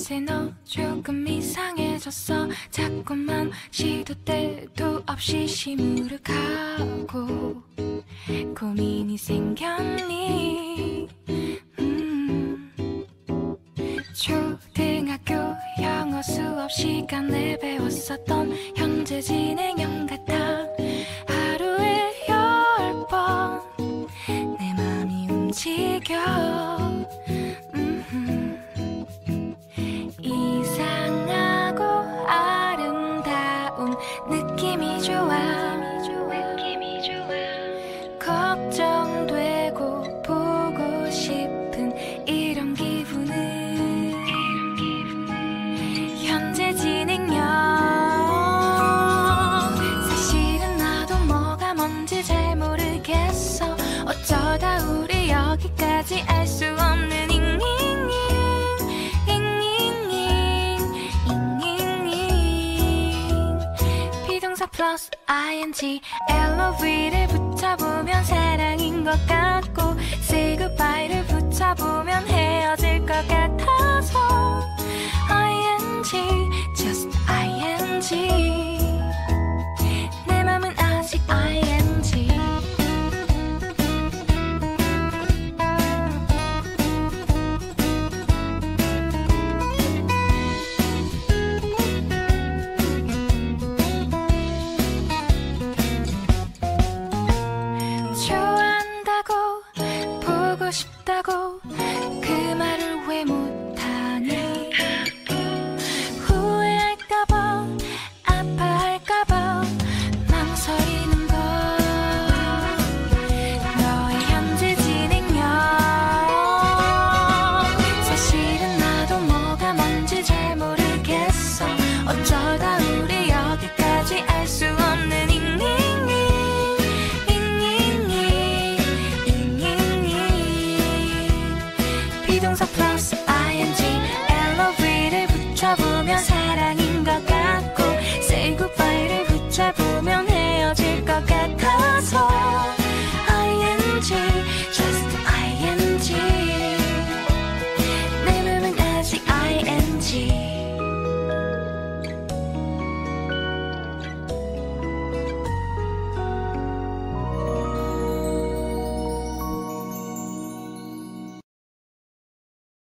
이제 너 조금 이상해졌어. 자꾸만 시도 때도 없이 시무룩하고 고민이 생겼니? 초등학교 영어 수업 시간에 배웠었던 현재 진행형 같아. 하루에 10번 내 맘이 움직여. 이상하고 아름다운 느낌이 좋아. 걱정되고 보고 싶은 이런 기분은 현재 진행형. 사실은 나도 뭐가 뭔지 잘 모르겠어. 어쩌다 우리 여기까지 알 수 없는 비동사 플러스 ing LOV를 붙여보면 사랑인 것 같고 say goodbye를 붙여보면 헤어질 것 같아서 ing just ing